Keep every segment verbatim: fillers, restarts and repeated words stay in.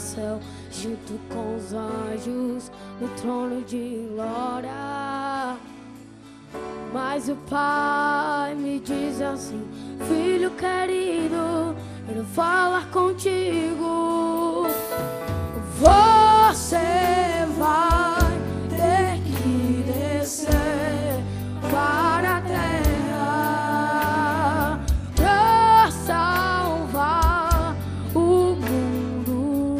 céu, junto com os anjos, no trono de glória. Mas o Pai me diz assim: filho querido, quero falar contigo. Você vai ter que descer para a terra pra salvar o mundo.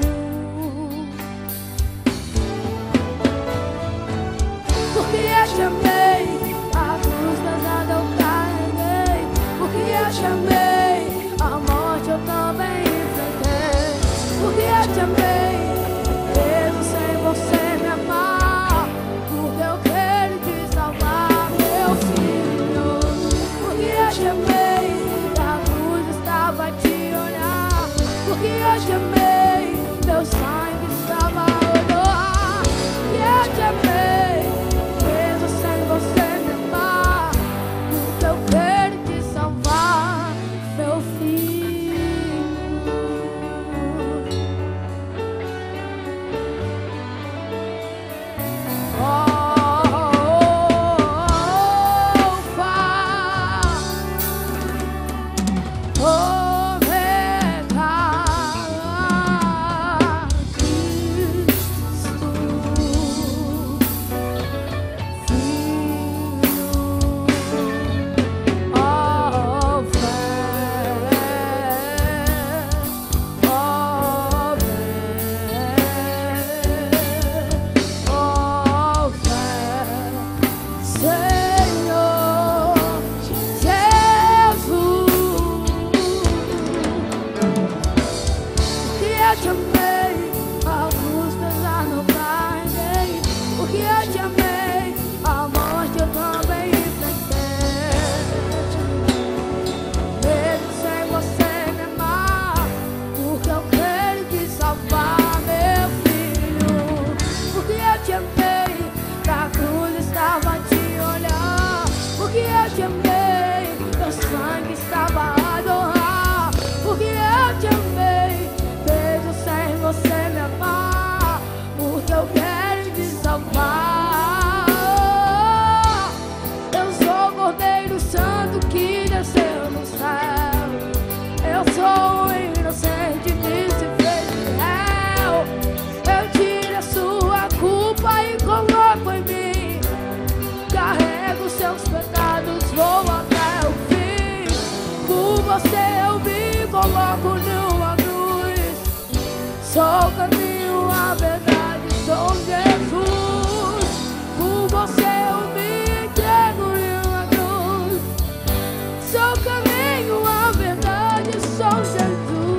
Porque eu te amei, a cruz pesada eu carreguei. Porque eu te amei, a morte eu também enfrentei. Porque eu te amei, mesmo sem você me amar. Porque eu quero te salvar, meu filho. Porque eu te amei, a cruz estava a te olhar. Porque eu te amei, meu sangue estava a odor. Porque eu te amei, mesmo sem você me amar. Porque eu quero te salvar, meu filho. Oh, sou o caminho, a verdade, sou Jesus. Por você eu me entrego em uma cruz. Sou o caminho, a verdade, sou Jesus.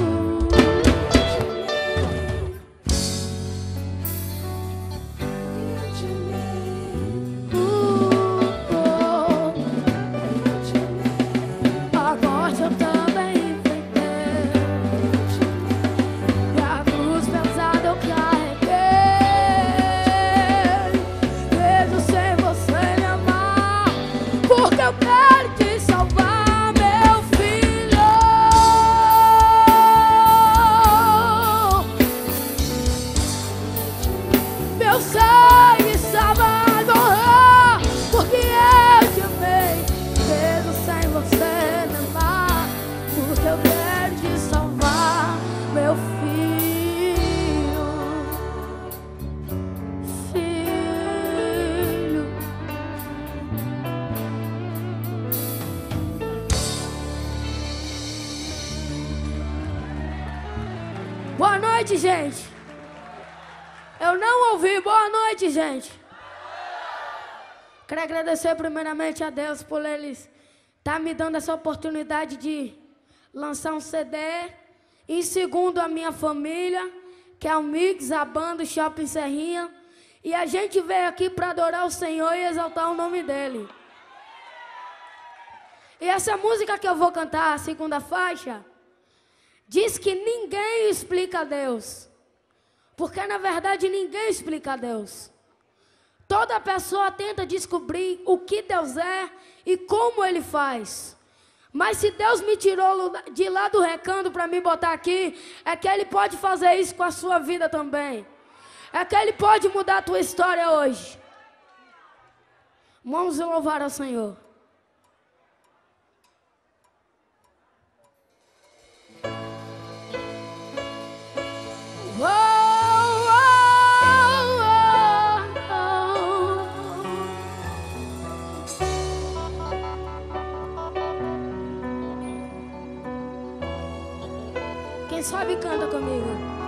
Boa noite, gente. Eu não ouvi. Boa noite, gente. Quero agradecer primeiramente a Deus por eles estar me dando essa oportunidade de lançar um C D. Em segundo, a minha família, que é o Mix, a banda, o Shopping Serrinha. E a gente veio aqui para adorar o Senhor e exaltar o nome dEle. E essa música que eu vou cantar, a segunda faixa, diz que ninguém explica a Deus. Porque, na verdade, ninguém explica a Deus. Toda pessoa tenta descobrir o que Deus é e como Ele faz. Mas se Deus me tirou de lá do recanto para me botar aqui, é que Ele pode fazer isso com a sua vida também. É que Ele pode mudar a tua história hoje. Vamos louvar ao Senhor. Quem sabe canta comigo.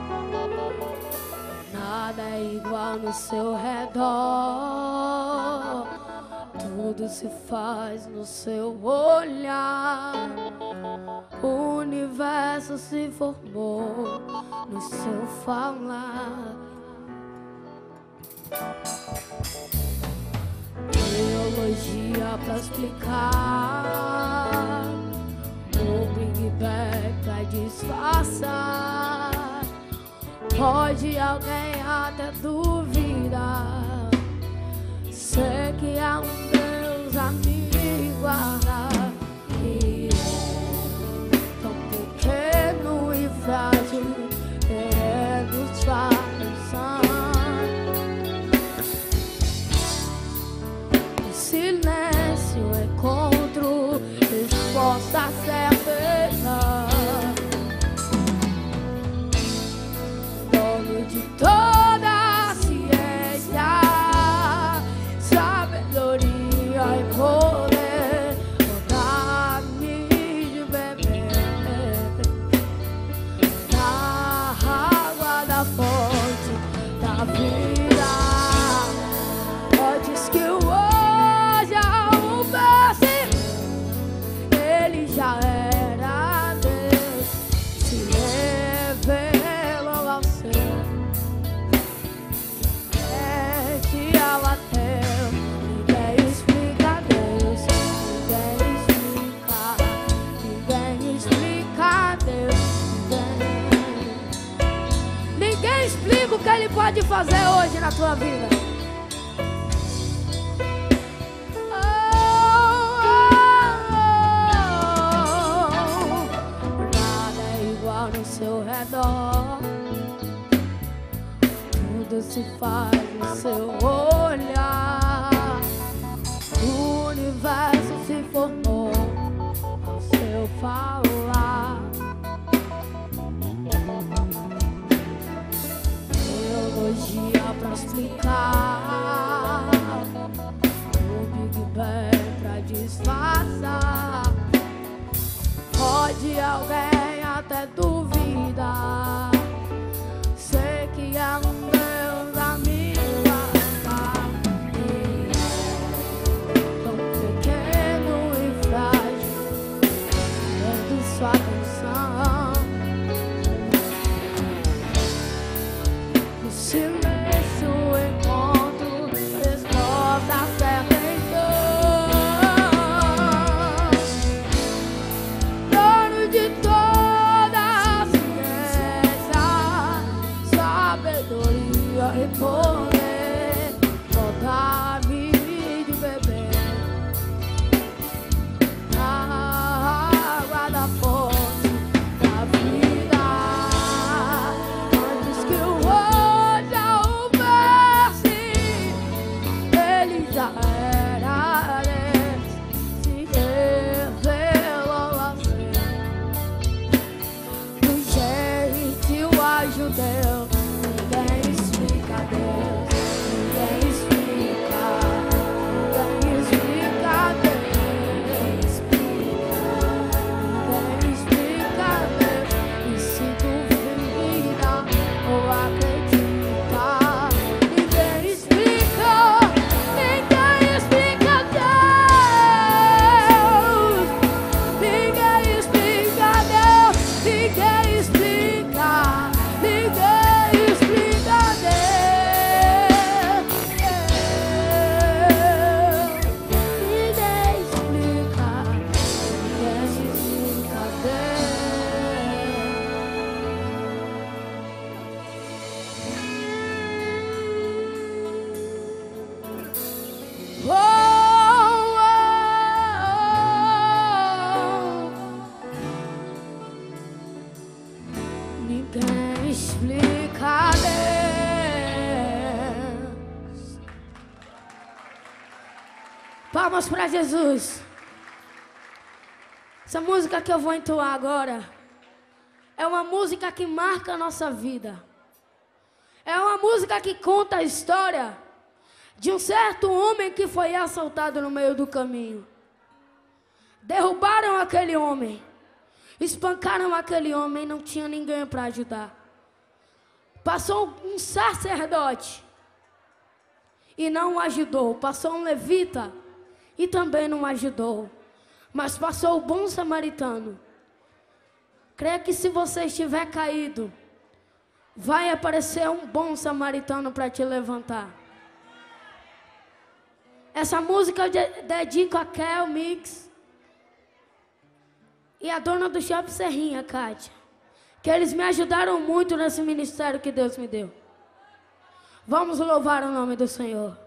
Nada é igual no seu redor, tudo se faz no seu olhar. O universo se formou no seu falar. Teologia pra explicar, o Big Bang pra disfarçar. Pode alguém até duvidar, sei que há um Deus a me guardar, que é tão pequeno e frágil, querendo disfarçar. No silêncio encontro resposta certa, dono de toda a ciência, sabedoria e poder, dá-me de beber da água da fonte da vida. Antes que o hoje houvesse, Ele já era Deus, se revelou ao ser, pede ao ateu. Ninguém explica Deus, ninguém explica, ninguém explica Deus, ninguém. Ninguém explica o que Ele pode fazer hoje na tua vida. No seu redor, tudo se faz no seu olhar. O universo se formou ao seu falar. Teologia pra explicar, o Big Bang pra disfarçar. Pode alguém até duvidar, sei que há um Deus a me guardar, tão pequeno e frágil, vendo sua canção. No silêncio encontro resposta certa. De toda a ciência, sabedoria e poder, dá-me de beber da água da fonte da vida. Antes que o hoje houvesse, Ele já era Deus, se revelou ao ser. Deus, ninguém explica Deus, Palmas para Jesus. Essa música que eu vou entoar agora é uma música que marca a nossa vida. É uma música que conta a história de um certo homem que foi assaltado no meio do caminho. Derrubaram aquele homem, espancaram aquele homem e não tinha ninguém para ajudar. Passou um sacerdote e não o ajudou. Passou um levita e também não ajudou. Mas passou o bom samaritano. Creia que se você estiver caído, vai aparecer um bom samaritano para te levantar. Essa música eu dedico a Kel Mix e a dona do Shopping Serrinha, Kátia, que eles me ajudaram muito nesse ministério que Deus me deu. Vamos louvar o nome do Senhor.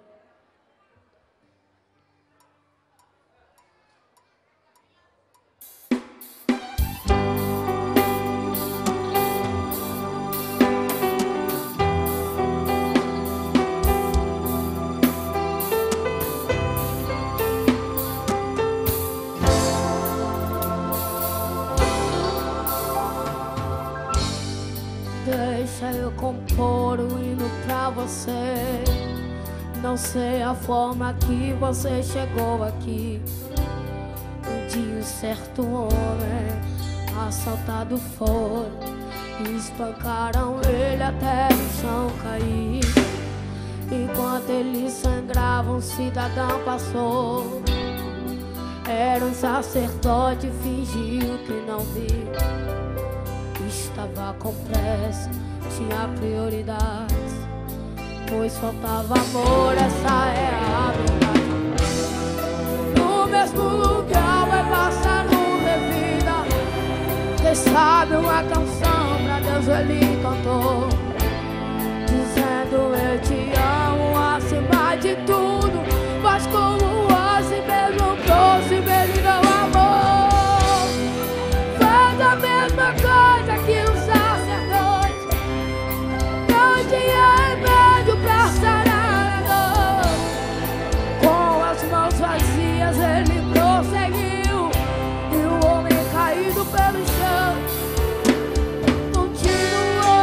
Deixa eu compor um hino pra você. Não sei a forma que você chegou aqui. Um dia um certo homem assaltado foi, espancaram ele até no chão cair. Enquanto ele sangrava, um cidadão passou. Era um sacerdote, fingiu que não viu. Estava com pressa, tinha prioridades, pois faltava amor, essa é a verdade. No mesmo lugar vai passar nuvem vida. Quem sabe uma canção pra Deus ele cantou, dizendo eu te amo acima de tudo. Mas como assim mesmo próximo ele não amou. Faz a mesma coisa que o sacerdote, não tinha remédio pra sarar a dor. Com as mãos vazias ele prosseguiu, e o homem caído pelo chão continuou.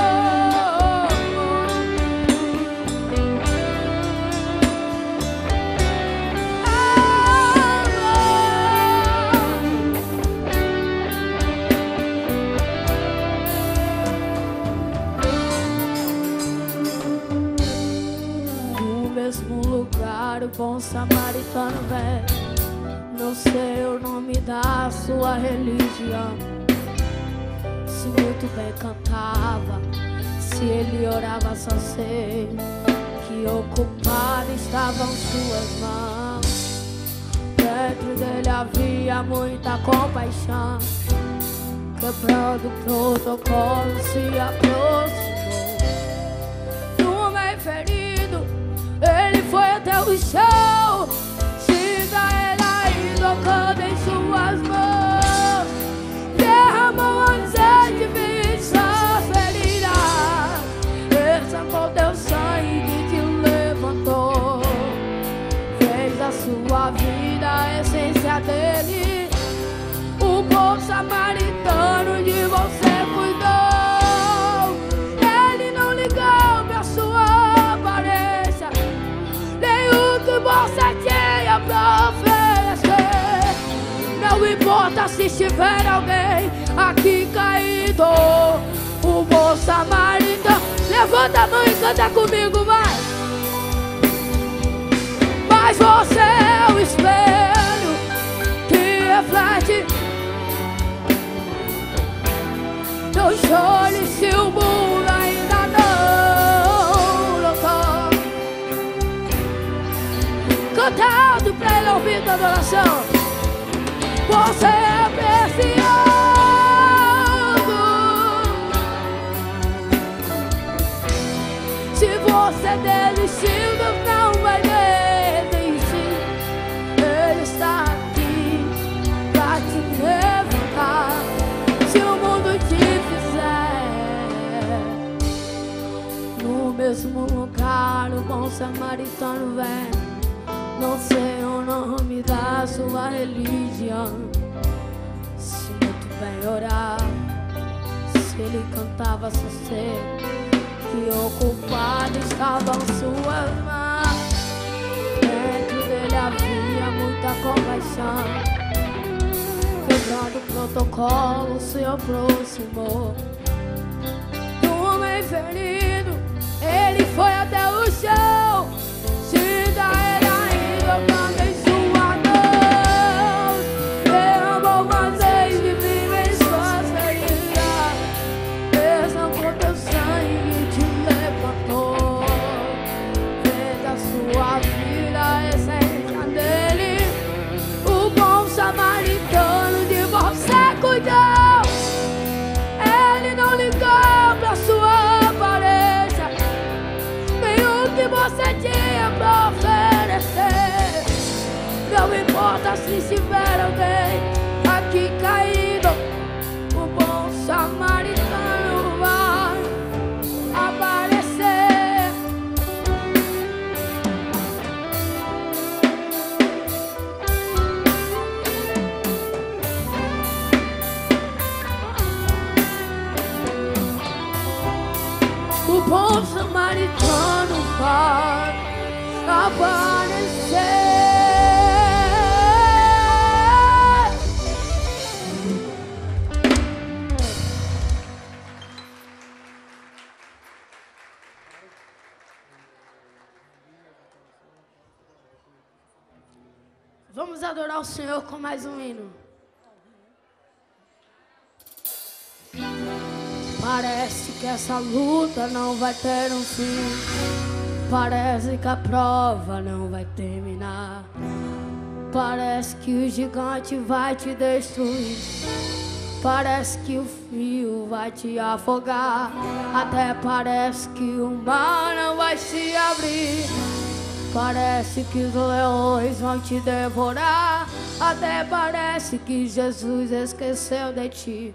O bom samaritano velho, não sei o nome da sua religião, se muito bem cantava, se ele orava, só sei que ocupado estavam suas mãos. Dentro dele havia muita compaixão, quebrando o protocolo se aproximou. No meio ferido ele foi até o chão, cinza ela e tocando em suas mãos, derramou azeite em suas feridas, exaltou teu sangue que te levantou, fez da sua vida a essência dele, o bom samaritano de você cuidou. Ele não ligou pra sua aparência, nem o que você tinha pra oferecer. Não importa se estiver alguém aqui caído, o bom samaritano, levanta a mão e canta comigo, vai. Mas você é o espelho que reflete nos olhos se o mundo ainda não notou. Canta alto pra ele ouvir tua adoração. Você é precioso. Se você desistiu, Deus não vai desistir. Ele está aqui pra te levantar. Se o mundo te fizer, no mesmo lugar o bom samaritano vem. Não sei o nome da sua religião, se muito bem orar, se ele cantava só sei que o culpado estava em suas mãos. Dentro dele havia muita compaixão. Quebrando o protocolo, se aproximou do homem ferido. Ele foi até o chão. Sinta ele ainda também sua mão. Derramou uma vez de vinho em suas feridas. Exaltou teu sangue e te levantou. Fez a sua vida a essência dele. O bom samaritano de você cuidou. Ele não ligou pra sua aparência, nem o que você tinha pra oferecer. Não importa se estiver alguém aqui caído, o bom samaritano vai aparecer. O bom samaritano vai aparecer. Vamos adorar o Senhor com mais um hino. Parece que essa luta não vai ter um fim. Parece que a prova não vai terminar. Parece que o gigante vai te destruir. Parece que o frio vai te afogar. Até parece que o mar não vai se abrir. Parece que os leões vão te devorar. Até parece que Jesus esqueceu de ti.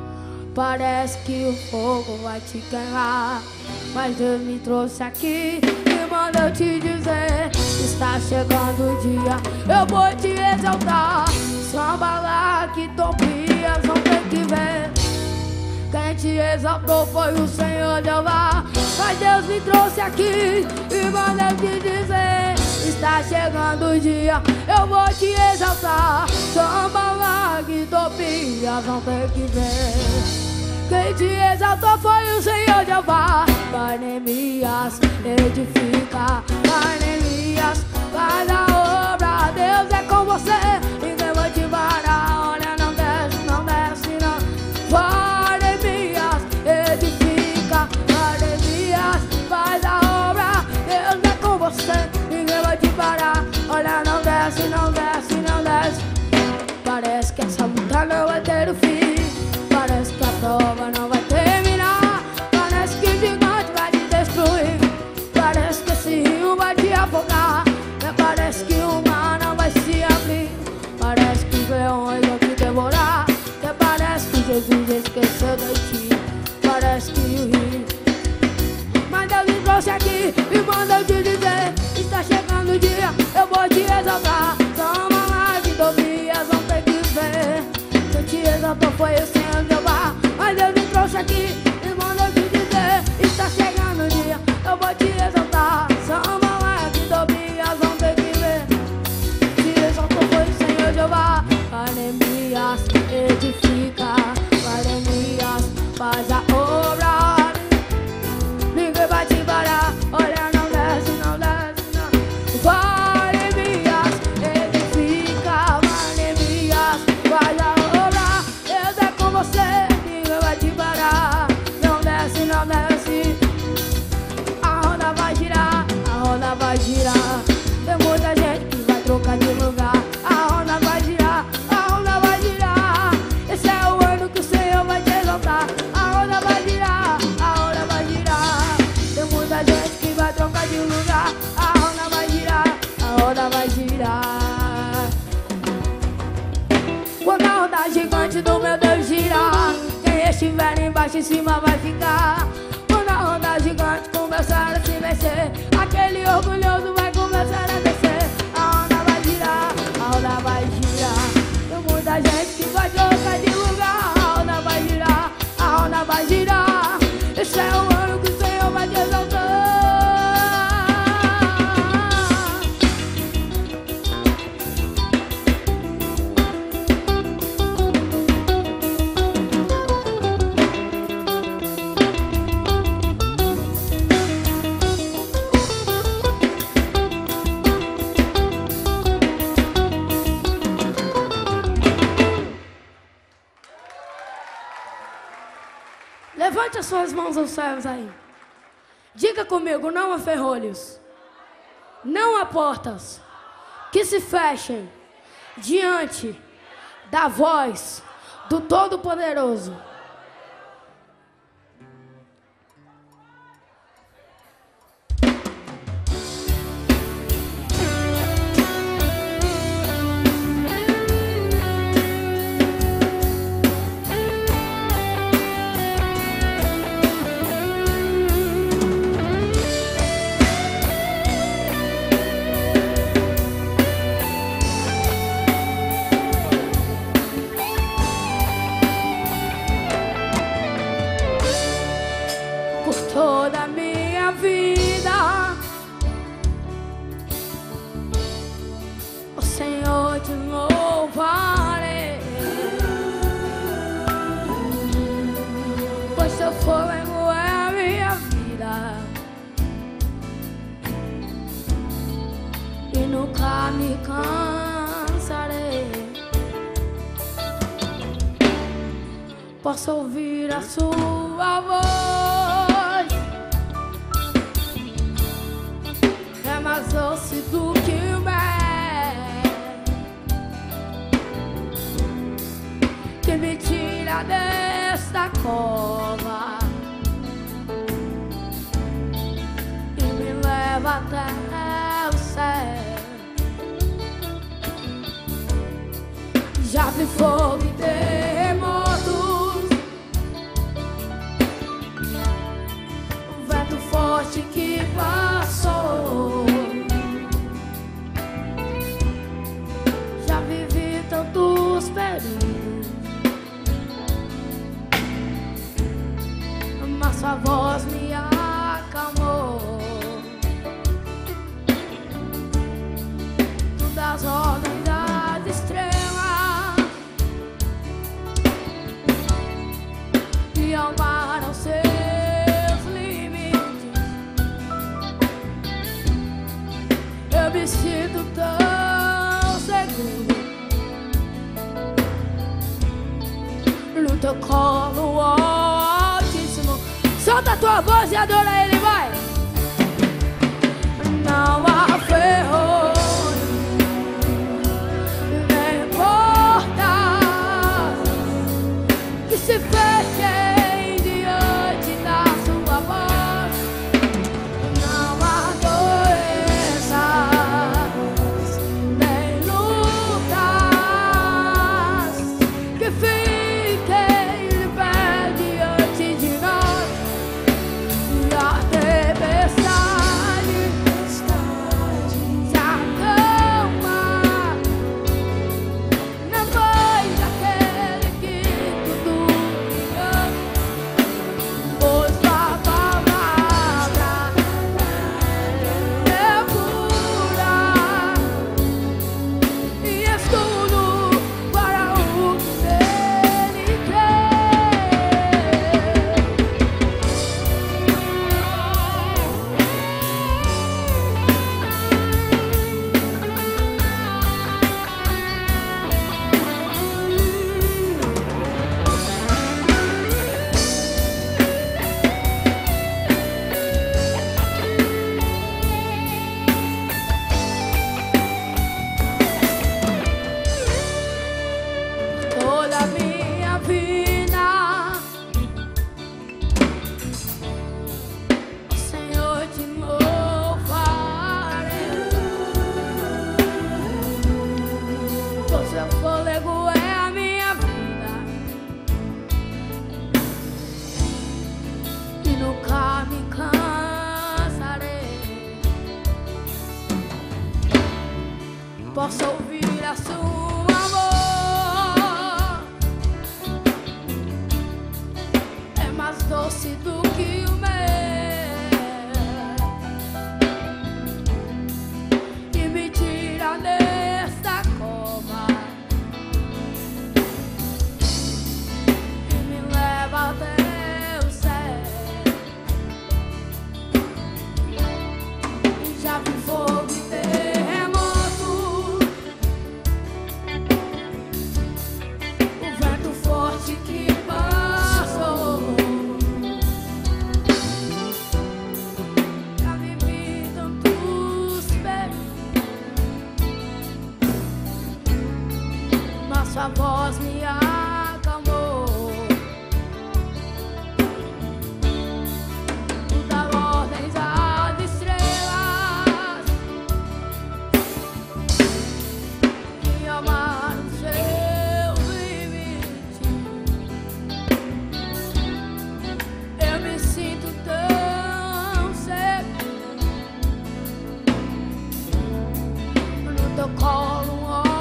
Parece que o fogo vai te queimar, mas Deus me trouxe aqui e manda eu te dizer: está chegando o dia, eu vou te exaltar. Samba lá que Tobias vão ter que ver. Quem te exaltou foi o Senhor Jeová, mas Deus me trouxe aqui e manda eu te dizer: está chegando o dia, eu vou te exaltar. Samba lá que Tobias vão ter que ver. Quem te exaltou foi o Senhor Jeová. Vai, Neemias, edifica. Vai, Neemias, faz a obra. Deus é com você, ninguém vai te parar. Olha, não desce, não desce, não. Vai, Neemias, edifica. Vai, Neemias, faz a obra. Deus é com você, ninguém vai te parar. Olha, não desce, não desce, não desce. Parece que essa luta não vai ter o fim. Parece que a prova não vai terminar. Parece que o gigante vai te destruir. Parece que esse rio vai te afogar. Parece que o mar não vai se abrir. Parece que os leões vão te devorar. Parece que Jesus esqueceu de ti. Parece que o rio. Mas Deus me trouxe aqui e manda eu te dizer: está chegando o dia, eu vou te exaltar. Toma lá de Tobias, vão ter que ver. Quem te exaltou foi o Senhor Jeová, mas Deus me trouxe aqui e manda eu te dizer: está chegando o dia, eu vou te exaltar. Samba lá de Tobias, vão ter que ver. Te exaltou foi o Senhor Jeová. Vai, Neemias, edifica. Vai, Neemias, faz a obra. Ninguém vai te parar. Olha, não desce, não desce, não. Vai, Neemias, edifica. Vai, Neemias, faz a obra. Deus é com você, ninguém vai te parar. Não desce, não desce. A roda vai girar, a roda vai girar. Tem muita gente que vai trocar de lugar. A roda vai girar, a roda vai girar. Esse é o ano que o Senhor vai te exaltar. A roda vai girar, a roda vai girar. Tem muita gente que vai trocar de lugar. A roda vai girar, a roda vai girar. Quando a roda gigante do meu Deus girar, quem estiver embaixo em cima vai ficar. Quando a roda gigante começar a se mexer, aquele orgulhoso vai começar a descer. A as suas mãos aos céus aí. Diga comigo, não há ferrolhos, não há portas que se fechem diante da voz do Todo-Poderoso. Toda a minha vida, o Senhor te louvarei, pois teu fôlego é a minha vida e nunca me cansarei. Posso ouvir a sua voz, mais doce do que o mel, que me tira desta cova e me leva até o céu. Já vi fogo e terremotos, um vento forte que passou. Já vivi tantos perigos, mas sua voz me acalmou. Tu das ordens das estrelas e amarram seus limites. Eu me sinto tão seguro no teu colo, Altíssimo. Solta a tua voz e adora Ele, vai! Não há ferrolho nem portas que se fechem diante da sua voz. Não há doenças nem lutas que fiquem de pé diante de nós. E a tempestade se acalma na voz daquele que tudo criou. Pois tua palavra é pura e escudo para o que nele crê. Toda a minha vida, o Senhor te louvarei, pois seu fôlego é a minha vida e nunca me cansarei. Posso ouvir a sua voz, é mais doce do que o mel, que me tira desta cova e me leva até o céu. E já vi fogo e terremoto, o vento forte que passou. tua voz me acalmou. Tu dá ordens às estrelas e amar o seu limite. Eu me sinto tão seguro no teu colo.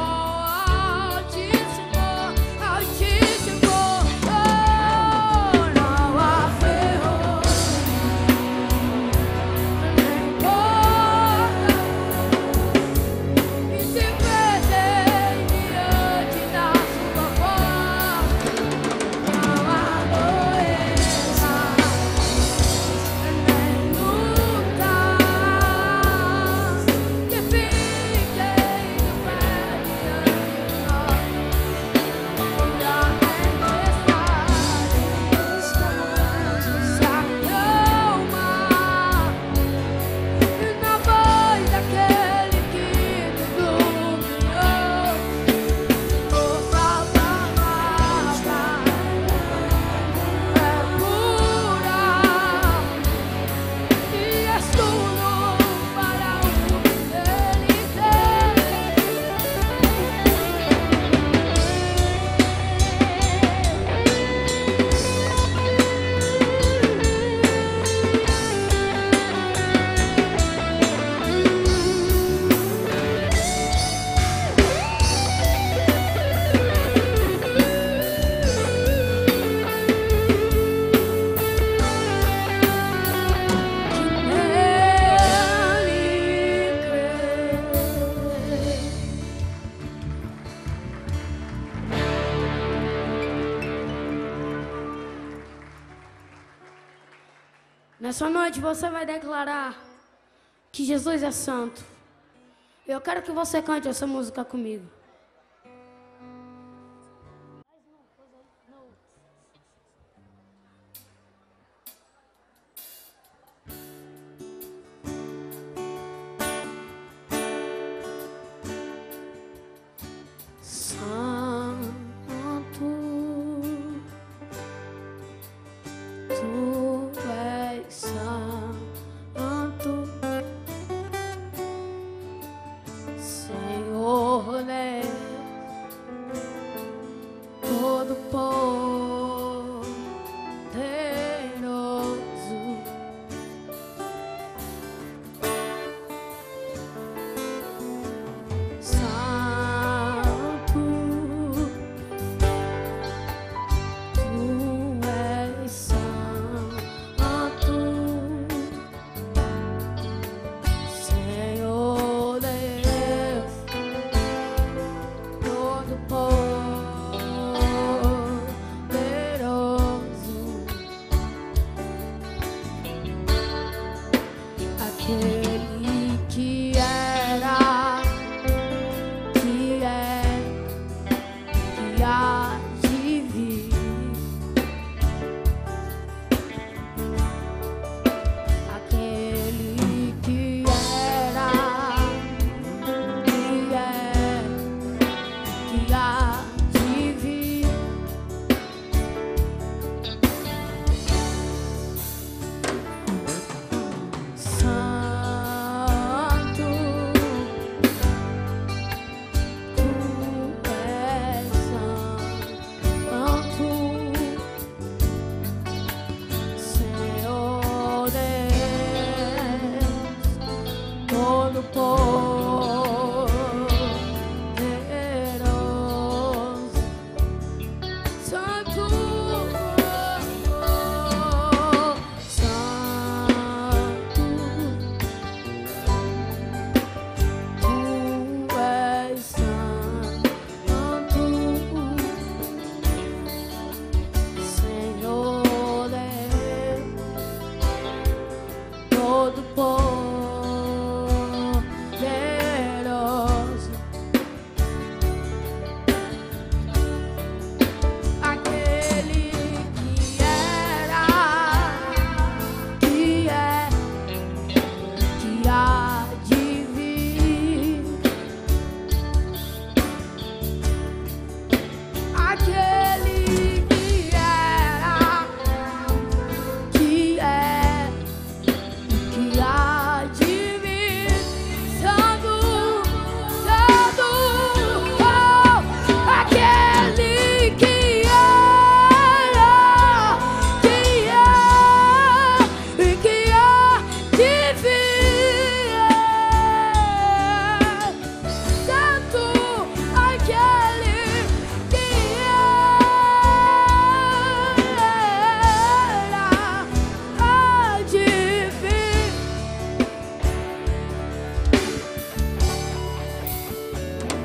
Nessa noite você vai declarar que Jesus é santo. Eu quero que você cante essa música comigo.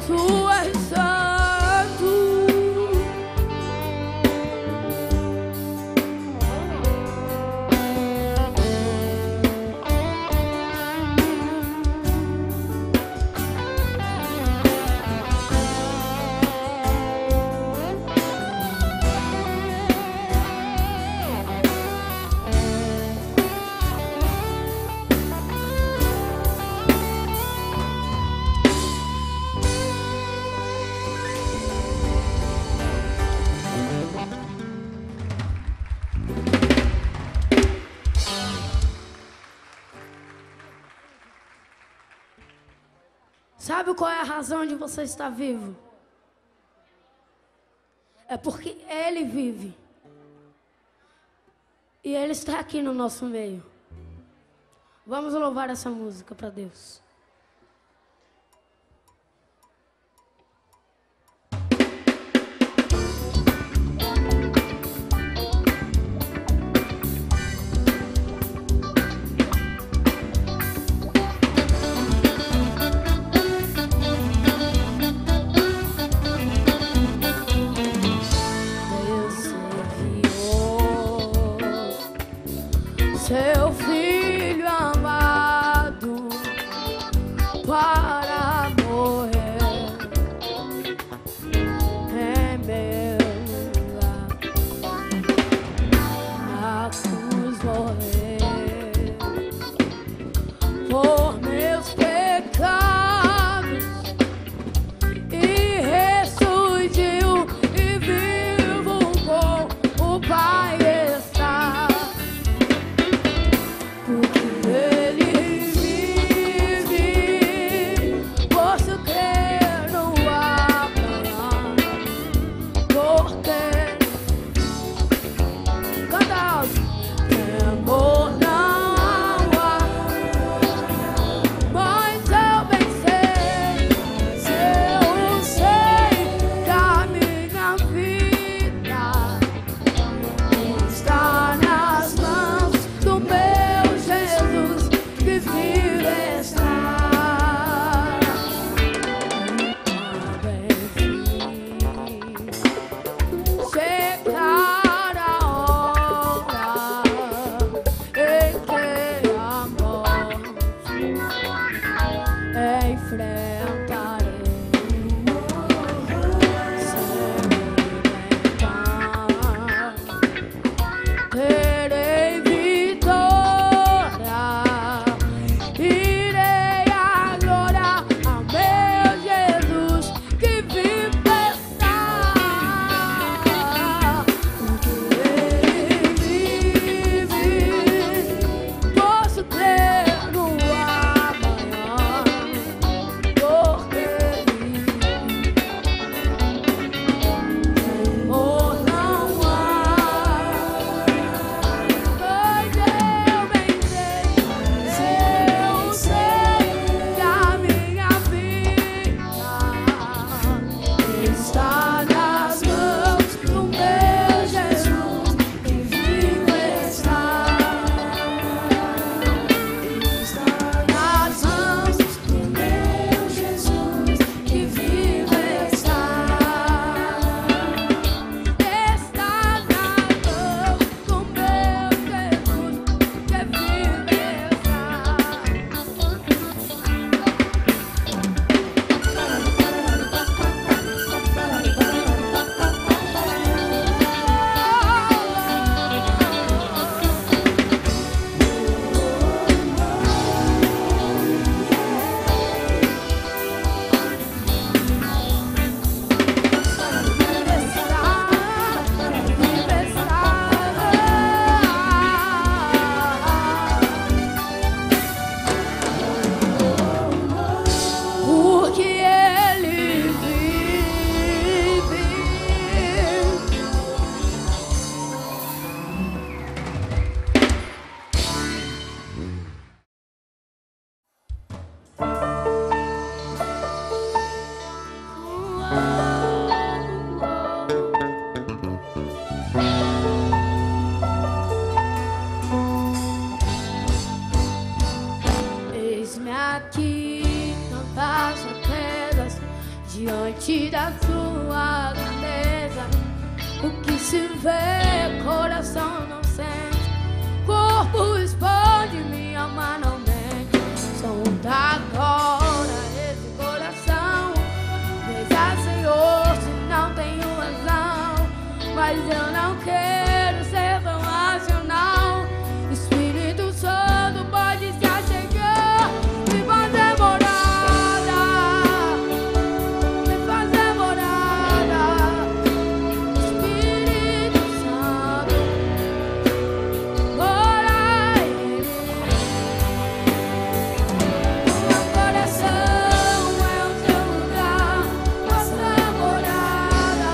Tu és santo. Sabe qual é a razão de você estar vivo? É porque Ele vive. E Ele está aqui no nosso meio. Vamos louvar essa música para Deus. Seu filho amado para morrer em meu lugar, na cruz morrer por meus pecados e ressurgiu e vivo com o Pai. diante da tua grandeza. O que se vê, coração não sente, corpo expande, minha alma não mente. Solta agora esse coração, veja, Senhor, se não tenho razão, mas eu não quero ser tão racional. Espírito Santo pode se achegar, me fazer morada, me fazer morada. Espírito Santo, mora em mim. O meu coração é o teu lugar, nossa morada.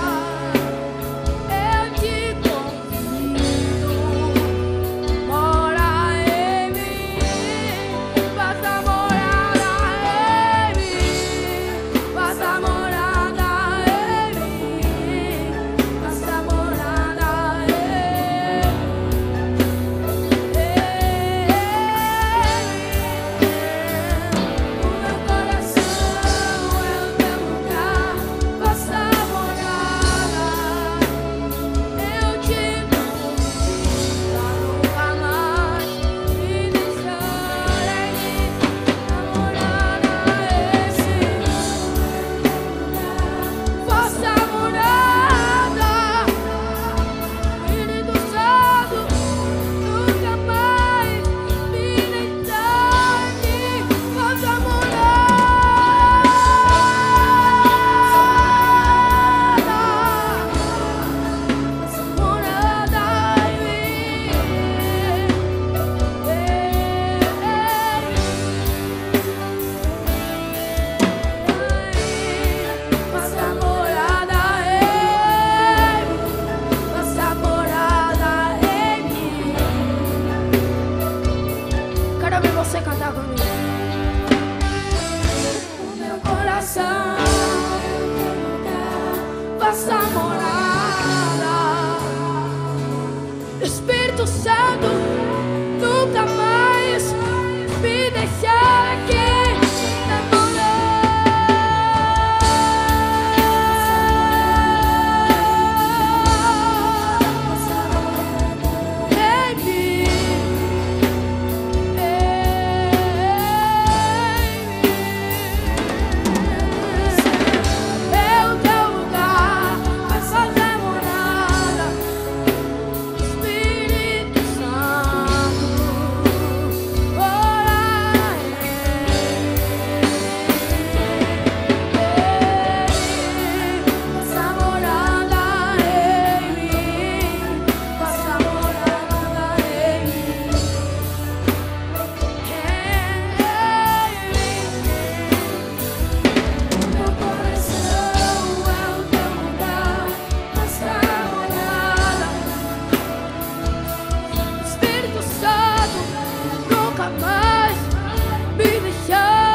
Eu te convido, mora em mim, faça morada em mim, faça morada em mim, faça morada em mim. O meu coração é o teu lugar, faça morada. Eu te convido a nunca mais me deixar em namorada esse faça morada. Espírito Santo, nunca mais me deixar em faça morada. Morada em mim, faça morada em mim, faça morada em mim. Quero ver você cantar comigo. O meu coração, faça morada. Espírito Santo, nunca mais me deixar aqui em mim, é o teu lugar, vai fazer morada. Espírito Santo, ora em mim, faça morada em mim, faça morada em mim. Meu coração é o teu lugar, faça morada. Espírito Santo, nunca mais me deixar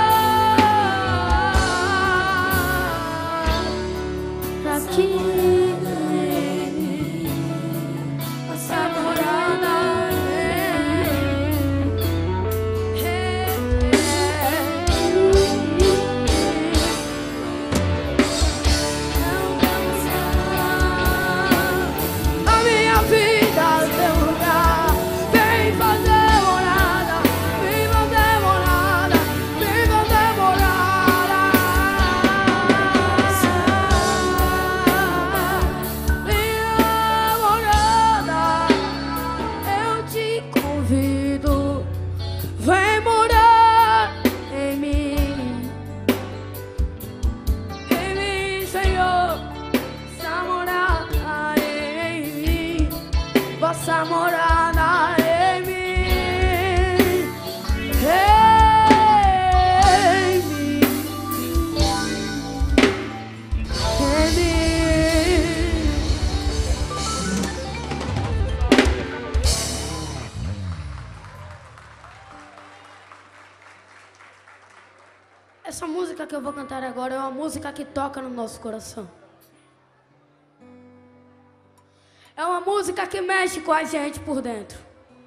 aqui em mim, faça morada em mim. A minha vida é o teu lugar, vem fazer morada, vem fazer morada, vem fazer morada. Minha morada, eu te convido, vem morar em mim, em mim, Senhor, faça morada em mim, faça morada em mim, em mim, em mim. Essa música que eu vou cantar agora é uma música que toca no nosso coração. É uma música que mexe com a gente por dentro.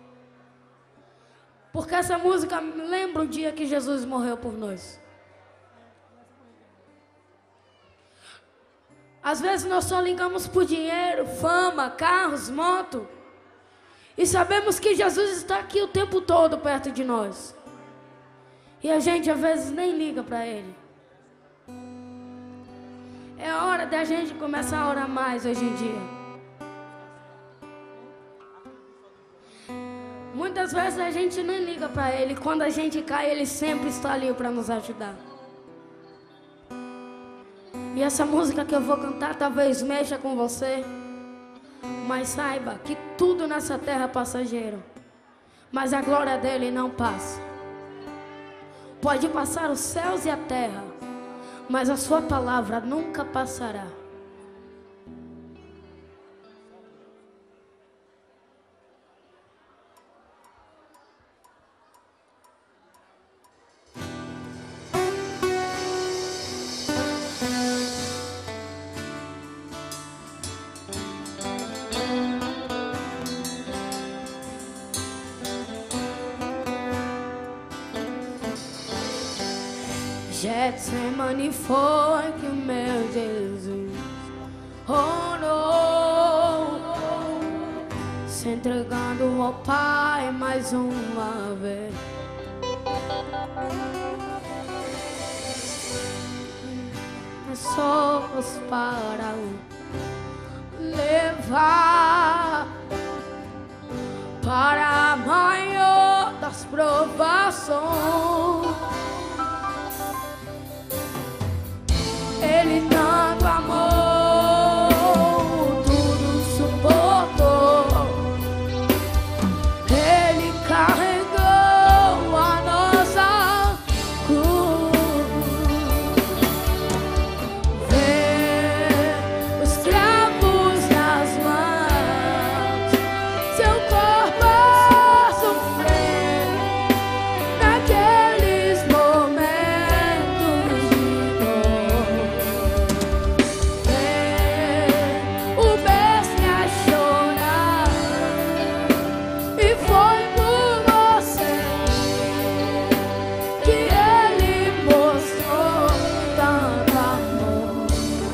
Porque essa música me lembra o dia que Jesus morreu por nós. Às vezes nós só ligamos por dinheiro, fama, carros, moto. E sabemos que Jesus está aqui o tempo todo perto de nós. E a gente às vezes nem liga para Ele. É hora da gente começar a orar mais hoje em dia. Muitas vezes a gente nem liga para Ele. Quando a gente cai, Ele sempre está ali para nos ajudar. E essa música que eu vou cantar talvez mexa com você. Mas saiba que tudo nessa terra é passageiro. Mas a glória dele não passa. Pode passar os céus e a terra, mas a sua palavra nunca passará. Getsemane foi que o meu Jesus orou, se entregando ao Pai mais uma vez. Pessoas para o levar para a maior das provações. Ele tanto amou, tudo suportou. Ele carregou a nossa cruz. Vê os cravos nas mãos, seu corpo a sofrer naqueles momentos de dor. O mestre a chorar, e foi por você que ele mostrou tanto amor.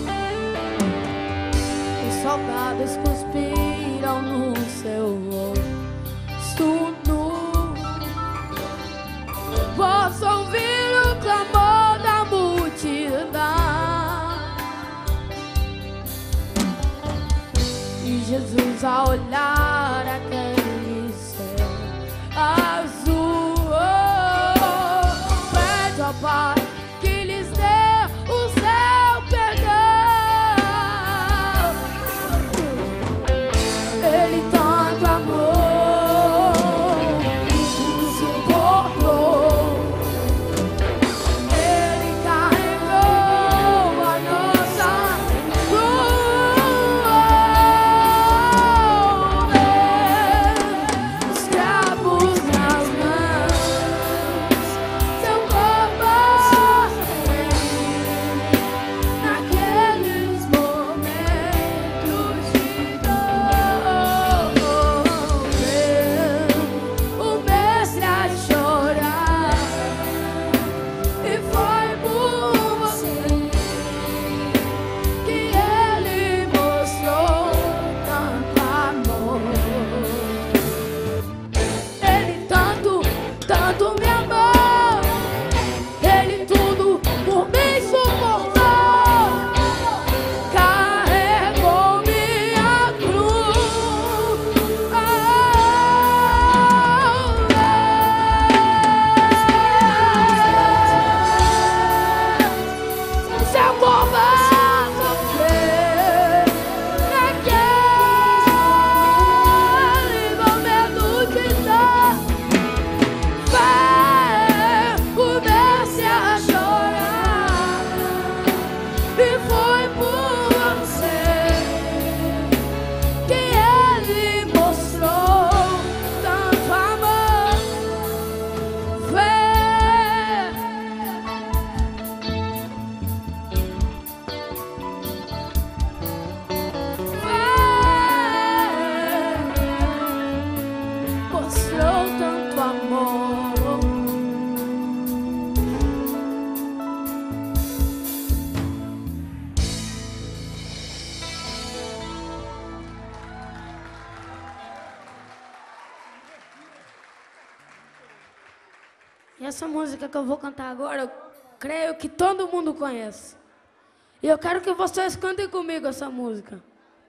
Os soldados cuspiram no seu rosto nu. Posso ouvir o clamor da multidão. E Jesus, a olhar aquele céu azul, oh, pede ao Pai que lhes dê o seu perdão. Ele tanto amou, tudo suportou. Ele carregou a nossa cruz. Os cravos nas mãos, seu corpo essa música que eu vou cantar agora, eu creio que todo mundo conhece. E eu quero que vocês cantem comigo essa música.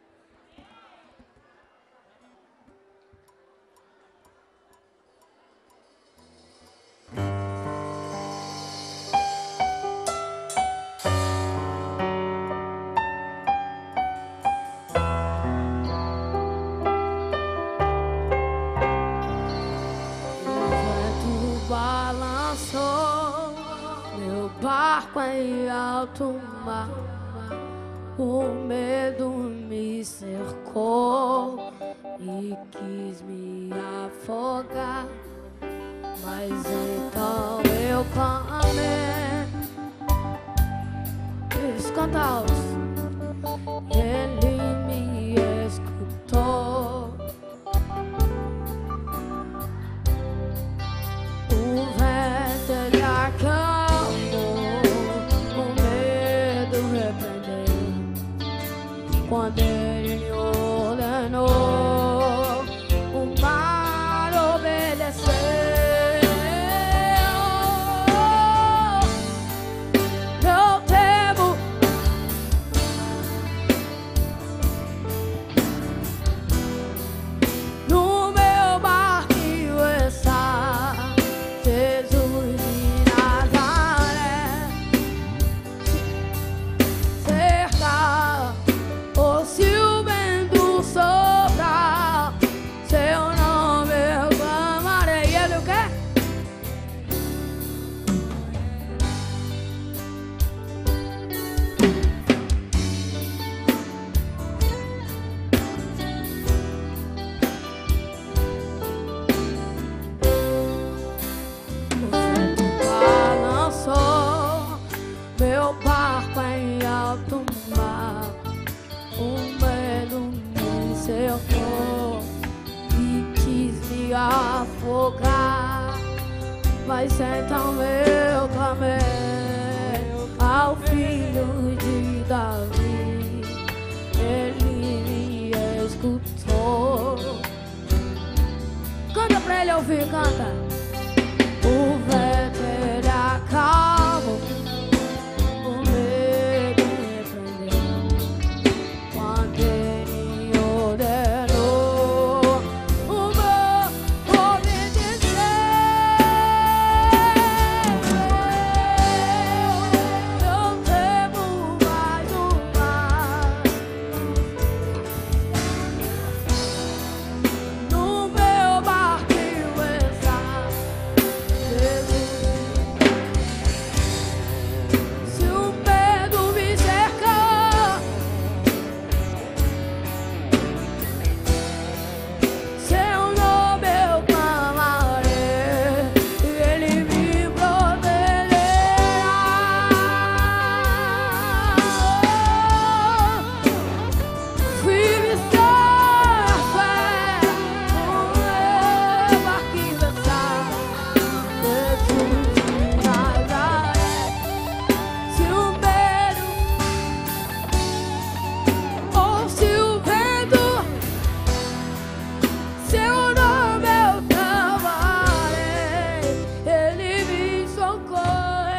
Barco em alto mar, o medo me cercou e quis me afogar, mas então eu clamei, quis cantá-los, ele me escutou. O vento ele acalmou, quando ele me ordenou, o mar obedeceu. Não temo, no meu barquinho está Jesus de Nazaré. Cerca, ou se o vento soprar, seu nome eu clamarei. E ele o quê? O vento balançou meu barco em alto mar, o medo me cercou e quis me afogar, mas então eu clamei ao filho de Davi, ele me escutou. Canta pra ele ouvir, canta. O vento ele acalmou, o medo me prendeu, quando ele ordenou, o mar obedeceu. Não temo mais o mar, no meu barquinho está Jesus. Se o medo me cercar, seu nome eu clamarei, e ele me protegerá. Firme está a fé, o meu barquinho está Jesus de Nazaré. Se o medo ou se o vento, seu nome eu clamarei, ele me socorrerá.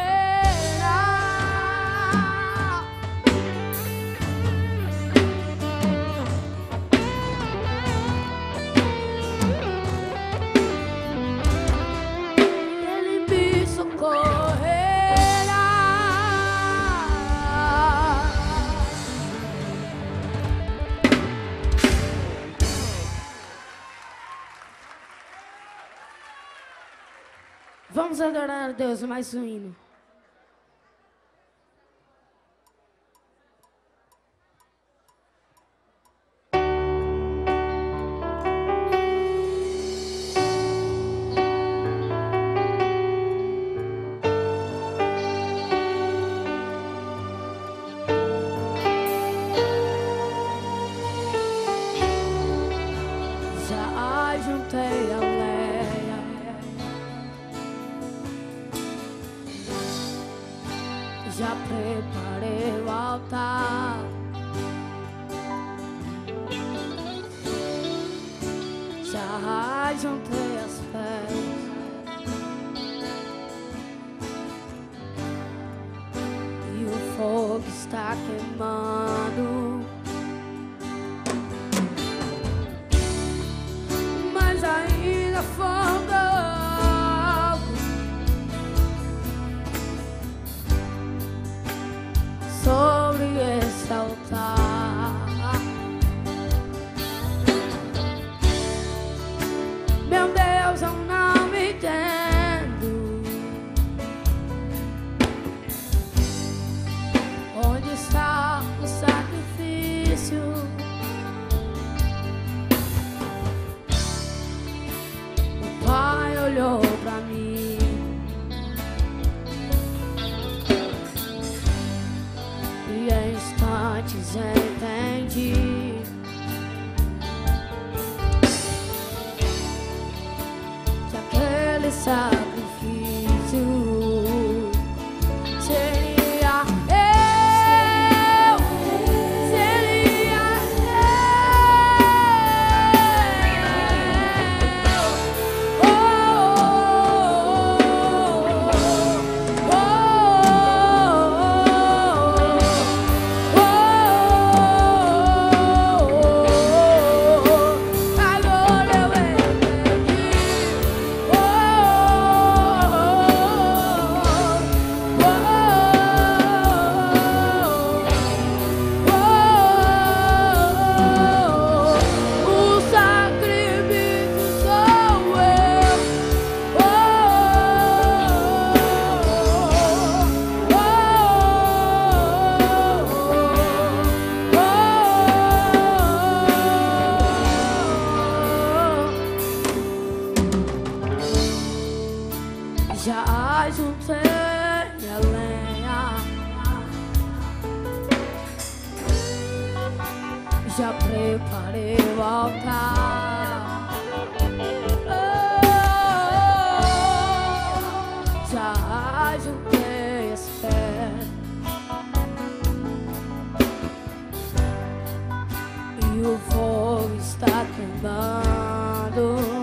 Ele me socorrerá. Vamos adorar a Deus mais um hino. Já juntei a lenha, já preparei o altar, já juntei as pedras, fogo está queimando, mas ainda falta algo sobre esse altar. Meu Deus, eu não me entendo. Onde está o sacrifício? O Pai olhou pra mim e em instantes entendi que aquele sacrifício seria eu, seria eu. Oh, oh, oh, agora eu entendi. O sacrifício sou eu. Já juntei a lenha, já preparei o altar, oh, já juntei as pedras e o fogo está queimando,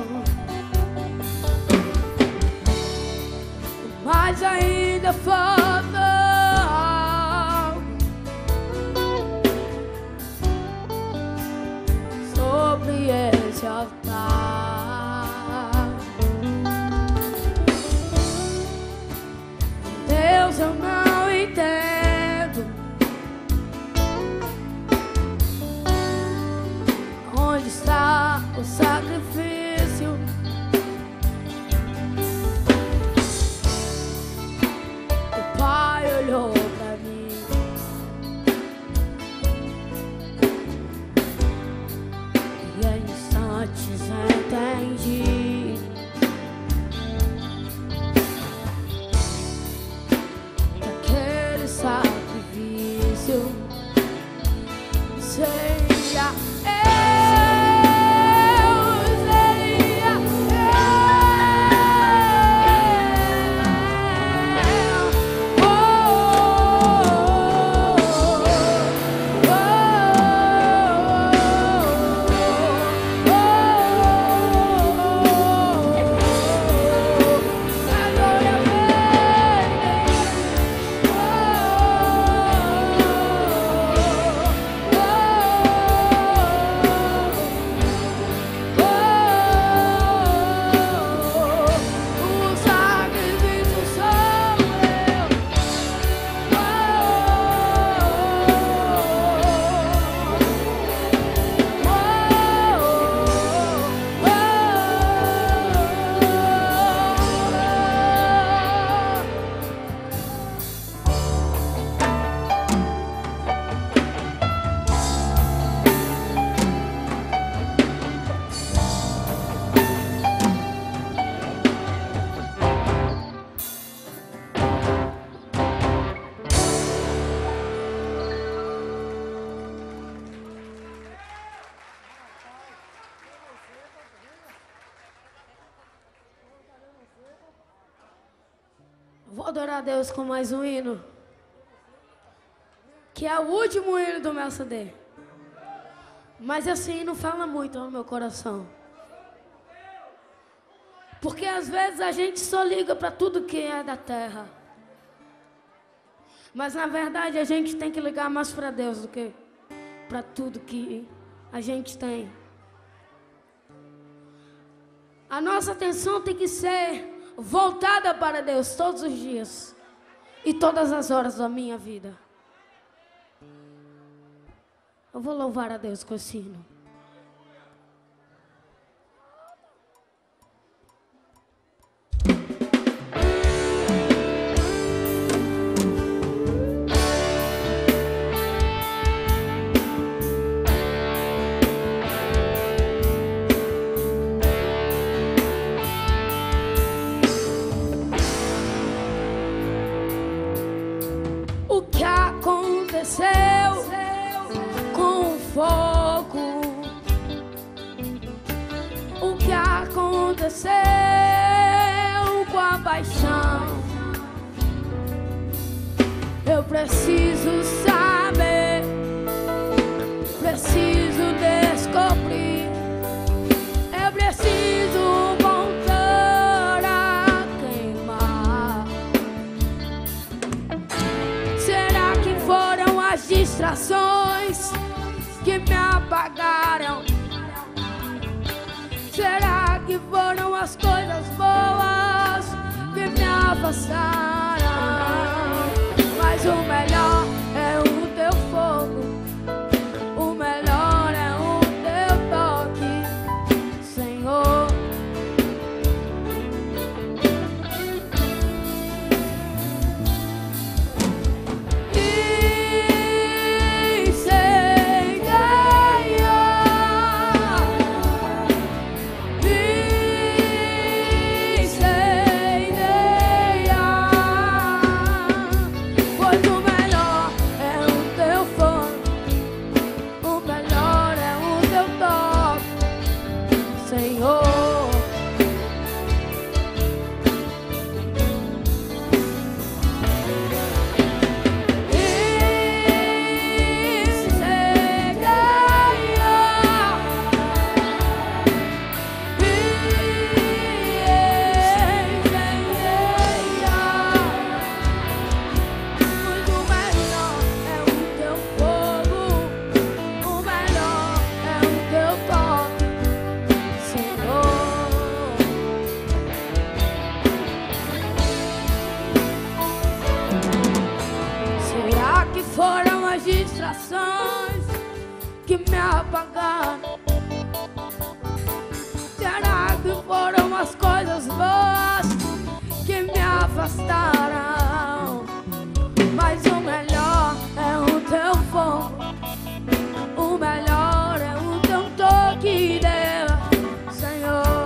mas ainda falta algo sobre esse altar. Deus, eu não entendo onde está o sacrifício. O Pai olhou pra mim e em instantes entendi que aquele sacrifício seria Vou adorar a Deus com mais um hino, que é o último hino do meu C D. Mas esse hino fala muito no meu coração. Porque às vezes a gente só liga para tudo que é da terra. Mas na verdade a gente tem que ligar mais para Deus do que para tudo que a gente tem. A nossa atenção tem que ser voltada para Deus todos os dias e todas as horas da minha vida. Eu vou louvar a Deus com esse hino. O que aconteceu com o fogo? O que aconteceu com a paixão? Eu preciso saber, preciso descobrir. Eu preciso voltar a queimar. Será que foram as distrações que me apagaram? Será que foram as coisas boas que me afastaram? Mas o melhor é o teu fogo, o melhor é o teu toque, Senhor. Foram as distrações que me apagaram? Será que foram as coisas boas que me afastaram? Mas o melhor é o teu fogo, o melhor é o teu toque, Deus, Senhor.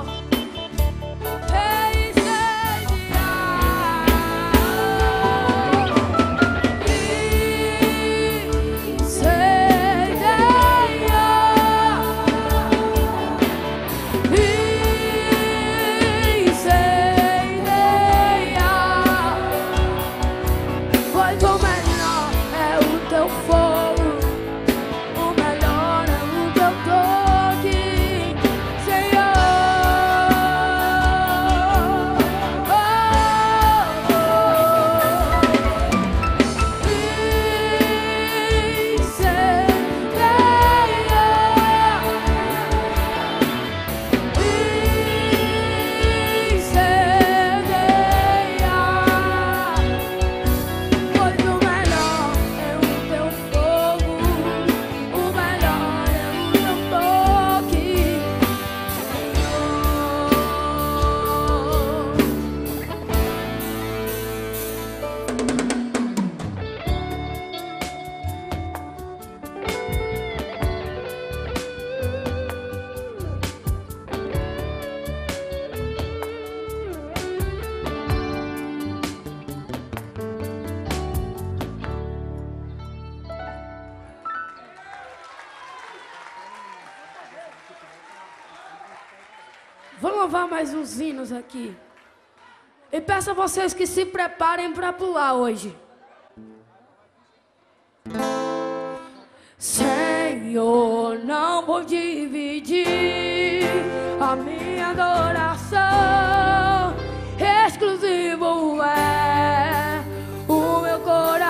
Vou louvar mais uns hinos aqui. E peço a vocês que se preparem para pular hoje. Senhor, não vou dividir a minha adoração. Exclusivo é o meu coração.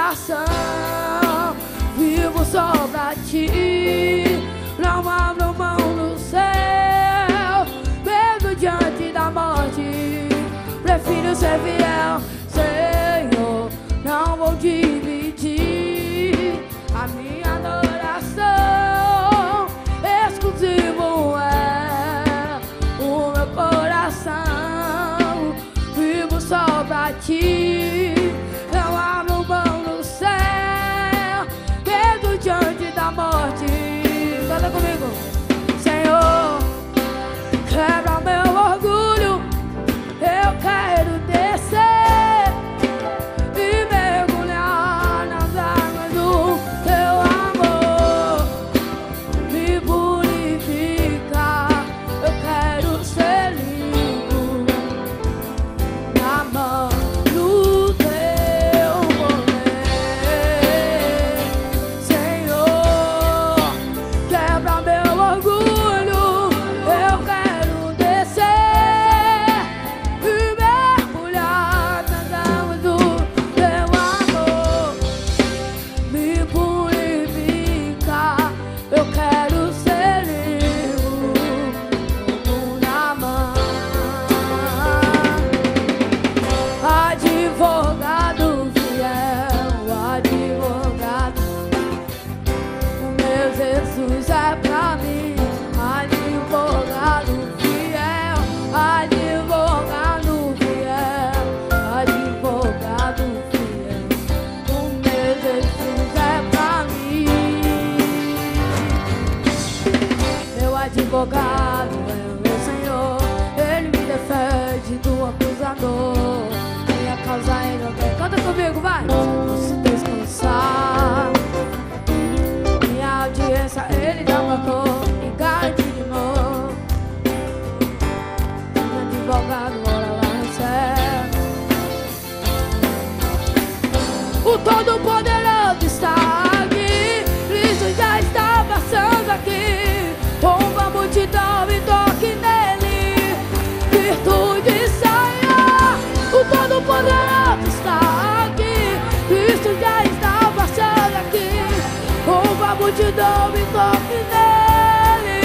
todo poderoso está aqui. Cristo já está passando aqui. Rompa a multidão e toque nele. Virtude saia. O todo poderoso está aqui. Cristo já está passando aqui. Rompa a multidão e toque nele.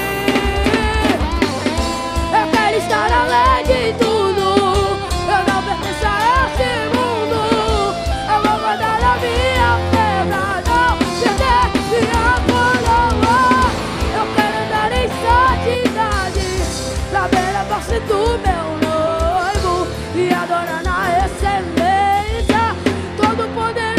Eu quero estar além de tudo. Eu não pertenço a esse mundo. Eu vou guardar a minha fé pra não perder minha coroa. Eu quero andar em santidade pra ver a face do meu noivo e adorar na excelência todo poderoso.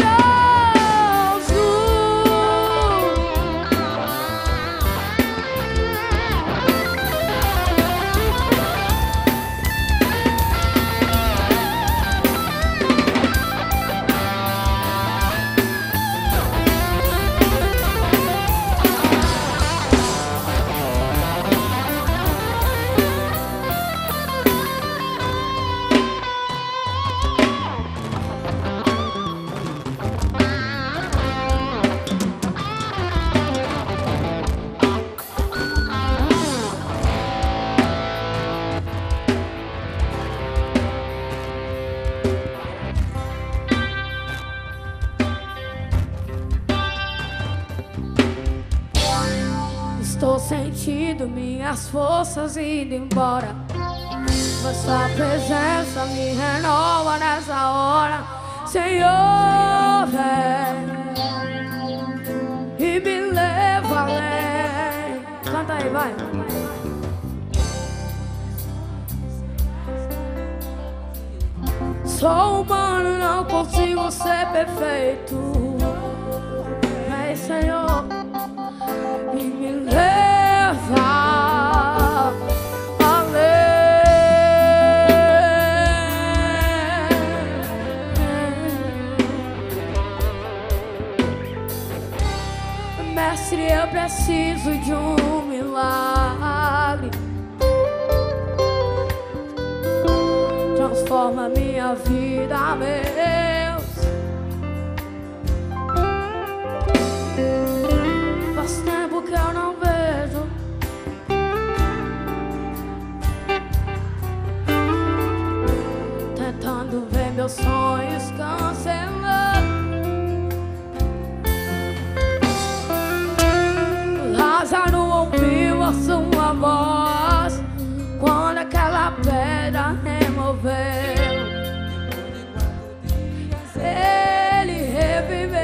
Estou sentindo minhas forças indo embora, mas sua presença me renova nessa hora. Senhor, vem e me leva além. Canta aí, vai. Sou humano, não consigo ser perfeito, mas Senhor, e me leva além. Mestre, eu preciso de um milagre. Transforma minha vida, Deus. Faz tempo que eu não vejo tentando ver meus sonhos cancelando. Lázaro ouviu a sua voz quando aquela pedra removeu. Ele reviveu.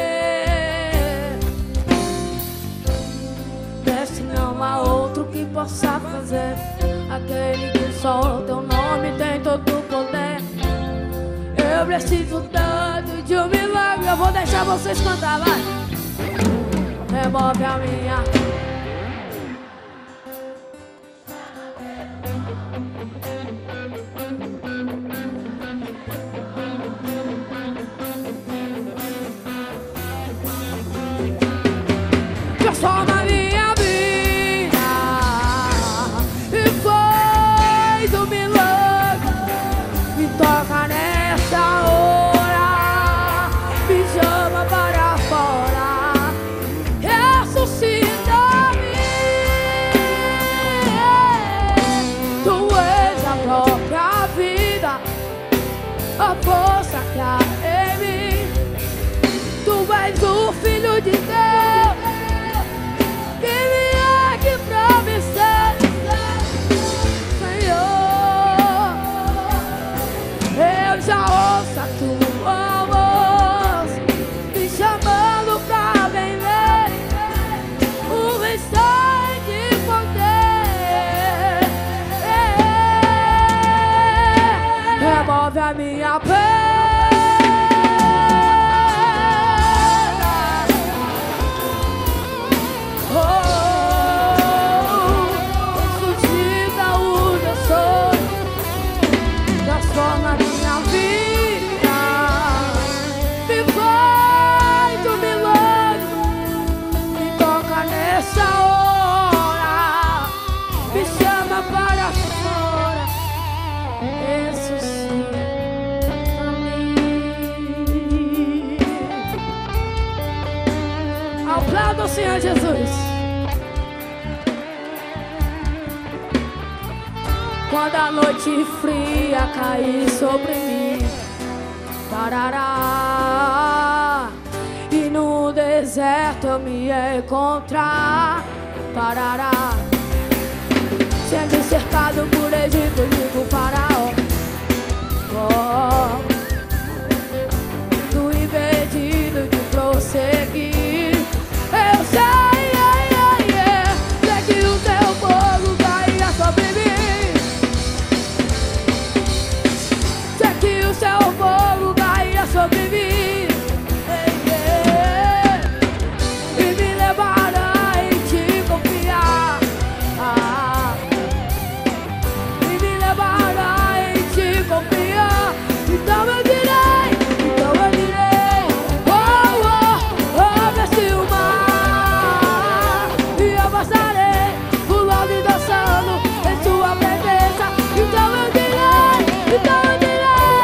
Desce, não há outro que possa fazer. Aquele que só o teu nome tem todo o poder. Eu preciso tanto de um milagre. Eu vou deixar vocês cantar, vai. Remove a minha. Transforma minha vida e faz um milagre. Me toca nessa hora, me chama para fora, ressuscita-me. Tu és a própria vida, a força que há em mim. Tu és o Filho de Deus. assim a Jesus. Quando a noite fria cair sobre mim, parará, e no deserto eu me encontrar, parará, sendo cercado por Egito e por Faraó, oh, do impedido de prosseguir. Eu sei, yeah, yeah, yeah, sei que o teu fogo cairá sobre mim. O seu fogo caia sobre mim, yeah, yeah, e me levará em te confiar, ah, e me levará em te confiar. Então eu direi, então eu direi, oh, oh, oh, desce o mar, e eu passarei pulando e dançando em sua presença. Então eu direi, então eu direi,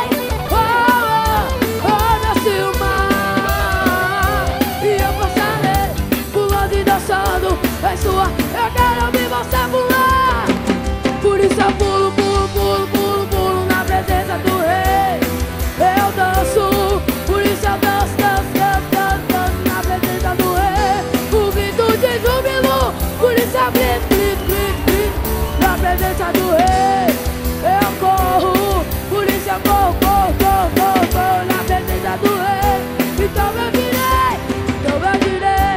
é sua, eu quero ouvir você pular. Por isso eu pulo, pulo, pulo, pulo, pulo na presença do rei. Eu danço, por isso eu danço, danço, danço, danço, danço na presença do rei. O grito de júbilo, por isso eu grito, grito, grito, grito na presença do rei. Eu corro, por isso eu corro, corro, corro, corro, corro na presença do rei. Então eu direi, então eu direi,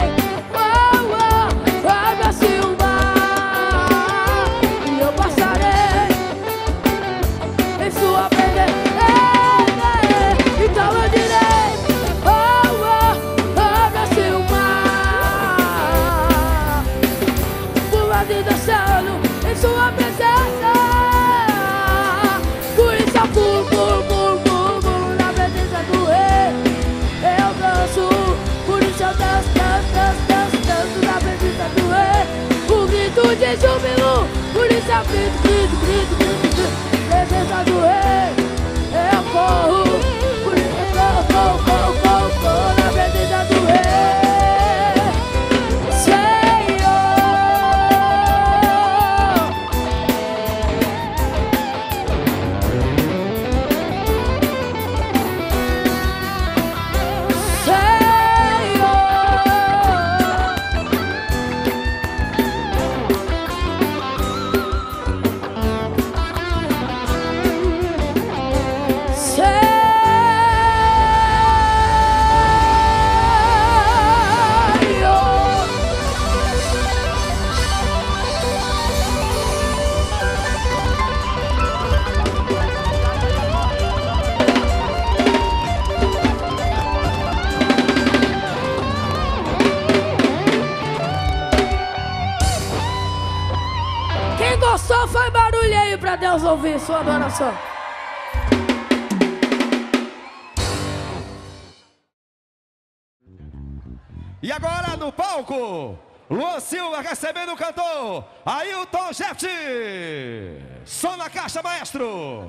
sua presença. Por isso eu pulo, pulo, pulo, pulo, pulo na presença do rei. Eu danço, por isso eu danço, danço, danço, danço, danço na presença do rei. O grito de júbilo, por isso eu grito, grito, grito, grito, grito na presença do rei. Eu corro, por isso eu corro, corro, corro, corro, corro na presença do rei. Só faz barulho aí pra Deus ouvir sua adoração. E agora no palco, Luan Silva recebendo o cantor Ailton Jeff. Som na caixa, maestro.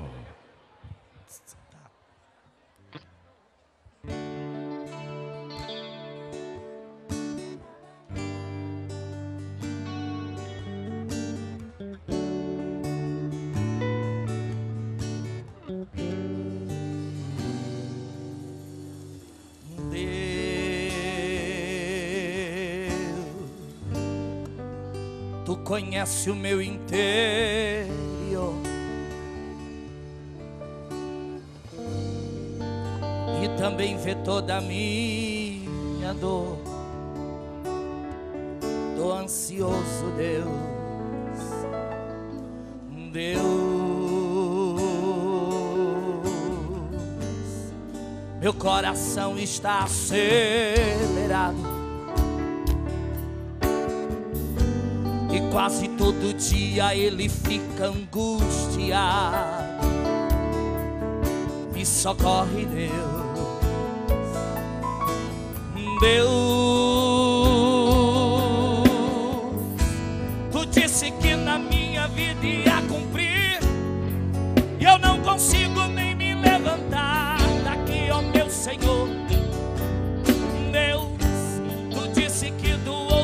Tu conhece o meu interior e também vê toda a minha dor. Tô ansioso, Deus, Deus. Meu coração está acelerado e quase todo dia ele fica angustiado. Me socorre, Deus, Deus. Tu disse que na minha vida ia cumprir e eu não consigo nem me levantar daqui, ó meu Senhor. Deus, tu disse que do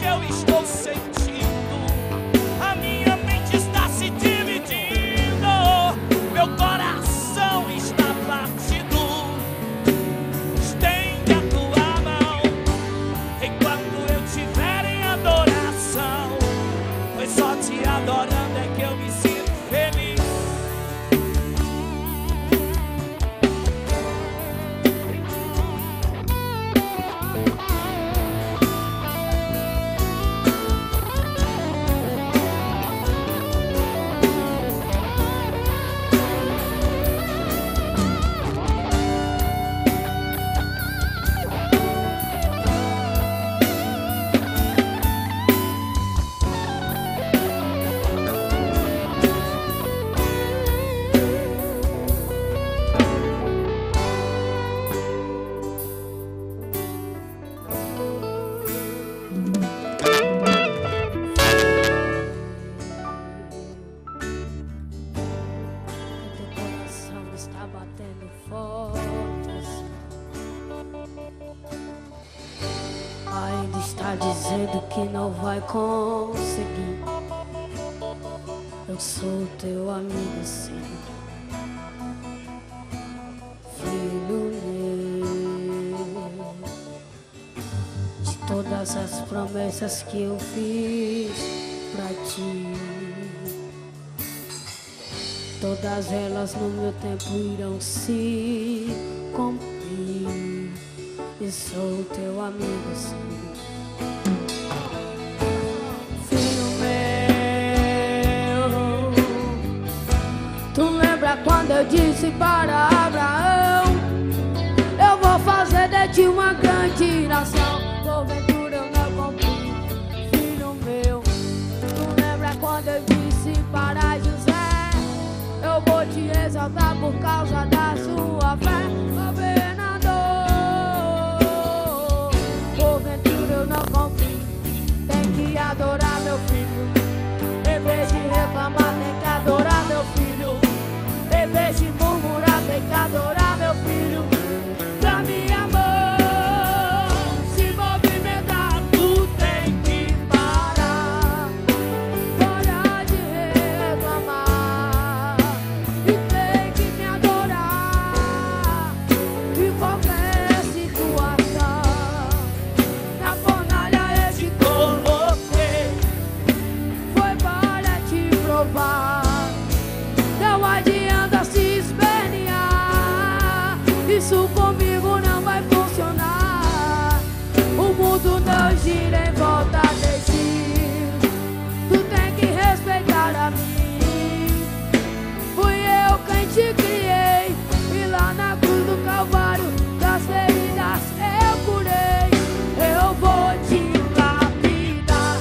que eu estou sentindo. A minha mente está se dividindo, meu coração está partido. Estende a tua mão enquanto eu estiver em adoração, pois só te adorando é que eu me sinto feliz. Batendo forte, ainda está dizendo que não vai conseguir. Eu sou teu amigo, sim, filho meu. De todas as promessas que eu fiz pra ti, todas elas no meu tempo irão se cumprir. E sou teu amigo, sim, filho meu. Tu lembra quando eu disse para Abraão: eu vou fazer de ti uma grande nação? Porventura eu não cumpri, filho meu. Tu lembra quando eu disse para José: eu vou te exaltar por causa da sua fé, governador? Porventura eu não cumpri. Tem que adorar meu filho, em vez de reclamar tem que adorar meu filho, em vez de murmurar tem que adorar meu filho. Pra minha mão se movimentar, tu tem que parar, parar de reclamar. Não adianta se espernear, isso comigo não vai funcionar. O mundo não gira em volta de ti, tu tem que respeitar a mim. Fui eu quem te criei, e lá na cruz do Calvário das feridas eu curei. Eu vou te lapidar